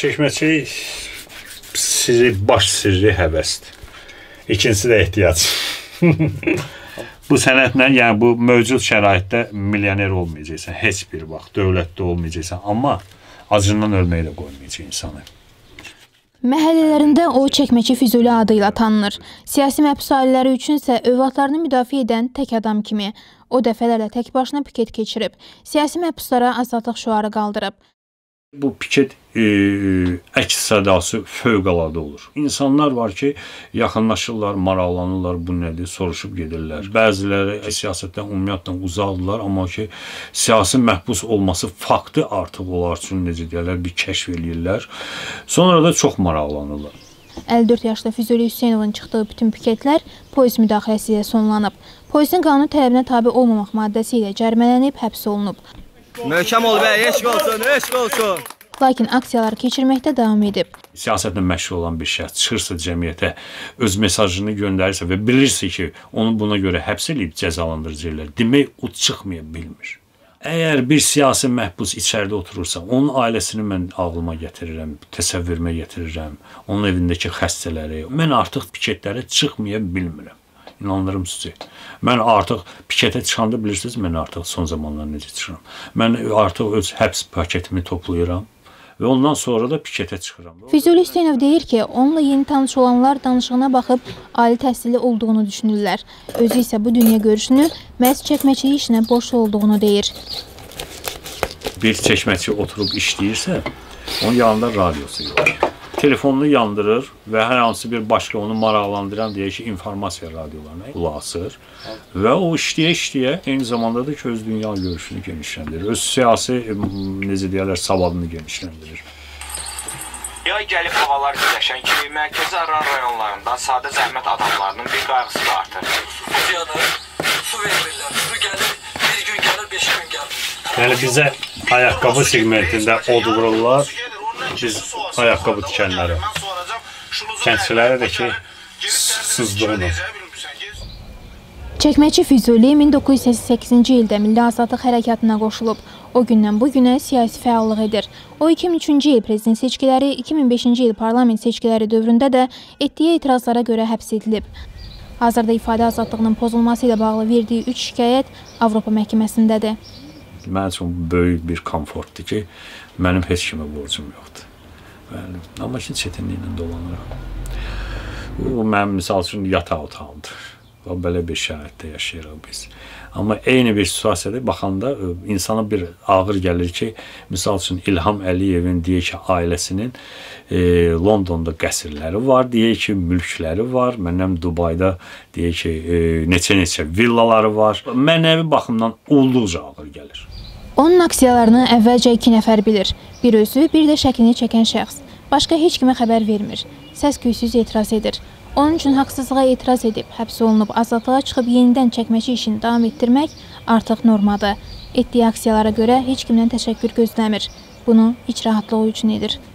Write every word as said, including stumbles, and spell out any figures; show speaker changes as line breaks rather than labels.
Çəkməçi sirri, baş sirri həvəsdir. İkincisi də ehtiyac. Bu sənətlə, yəni bu mövcud şəraitdə milyoner olmayacaqsan, heç bir vaxt dövlətdə olmayacaqsan, amma acından ölməyi də qoymayacaq insanı.
Məhəllələrində o Çəkməçi Füzuli adıyla tanınır. Siyasi məhbus ailələri üçünsə övladlarını müdafiə edən tək adam kimi. O dəfələrlə tək başına piket keçirib. Siyasi məhbuslara azadlıq şüarı qaldırıb.
Bu piket e, əks sədası fövqəladə olur. İnsanlar var ki, yaxınlaşırlar, maraqlanırlar, bu nədir, soruşub gedirlər. Bəziləri siyasətdən ümumiyyətlə uzaqdırlar, amma ki, siyasi məhbus olması faktı artıq onlar üçün necə deyərlər, bir kəşf eləyirlər. Sonra da çox maraqlanırlar.
əlli dörd yaşlı Füzuli Hüseynovun çıxdığı bütün piketlər polis müdaxiləsi ilə sonlanıb. Polisin qanun tələbinə tabi olmamaq maddəsi ilə cərimələnib, həbs olunub.
Möhkəm ol bəy, eşq olsun, eşq olsun.
Lakin aksiyalar keçirməkdə davam edib.
Siyasətlə məşğul olan bir şəxs çıxırsa cəmiyyətə, öz mesajını göndərirsə və bilirsə ki, onu buna görə həbs edib cəzalandıracaqlar, demək o çıxmaya bilmir. Əgər bir siyasi məhbus içəridə oturursa, onun ailəsini mən ağlıma gətirirəm, təsəvvürümə gətirirəm, onun evindəki xəstələri. Mən artıq piketlərə çıxmaya bilmirəm. İnanırım sizə. Mən artıq piketə çıxanda bilirsiniz, mən artıq son zamanlar necə çıxıram. Mən artıq öz həbs paketimi toplayıram və ondan sonra da piketə çıxıram.
Füzuli Hüseynov deyir ki, onunla yeni tanış olanlar danışığına baxıb ali təhsilli olduğunu düşünürlər. Özü isə bu dünya görüşünü məhz çəkməçilik işinə borçlu olduğunu deyir.
Bir çəkməçi oturub işləyirsə, onun yanında radiosu yox. Telefonunu yandırır və hər hansı bir başqa onu maraqlandıran deyək ki, informasiya radiolarına qulaq asır və o işləyə-işləyə eyni zamanda da ki, öz dünya görüşünü genişləndirir, öz siyasi, necə deyərlər, savadını genişləndirir.
Yay gəlib havalar güləşən kimi mərkəzi Aran rayonlarında sadə zəhmət adamlarının bir qayğısı da artır.
Su yanır, su vermirlər, su gəlir, bir gün gəlir, beş gün gəlir.
Yəni bizə ayaqqabı segmentində od vururlar, biz ayaqqabı tikənləri. Kəndçilərə də ki, sızdığını.
Çəkməçi Füzuli min doqquz yüz səksən səkkizinci ildə Milli Azadlıq Hərəkatına qoşulub. O gündən bu günə siyasi fəallıq edir. O iki min üçüncü il prezident seçkiləri, iki min beşinci il parlament seçkiləri dövründə də etdiyi etirazlara görə həbs edilib. Hazırda ifadə azadlığının pozulması ilə bağlı verdiyi üç şikayət Avropa məhkəməsindədir.
Mənim üçün böyük bir komfortdur ki, mənim heç kimə borcum yoxdur. Bəli, amma ki, çətinliklə dolanıram. Bu, mənim misal üçün yataq otağımdır. Belə bir şəraitdə yaşayırıq biz. Amma eyni bir situasiyada baxanda insana bir ağır gəlir ki, misal üçün İlham Əliyevin deyək ki, ailəsinin e, Londonda qəsrləri var, deyək ki, mülkləri var, mənim Dubayda deyək ki, neçə-neçə villaları var. Mənəvi baxımdan olduqca ağır gəlir.
Onun aksiyalarını əvvəlcə iki nəfər bilir. Bir özü, bir də şəklini çəkən şəxs. Başqa heç kimə xəbər vermir. Səs-küysüz etiraz edir. Onun üçün haqsızlığa etiraz edib, həbs olunub, azadlığa çıxıb yenidən çəkməçi işini davam etdirmək artıq normadır. Etdiyi aksiyalara görə heç kimdən təşəkkür gözləmir. Bunu iç rahatlığı üçün edir.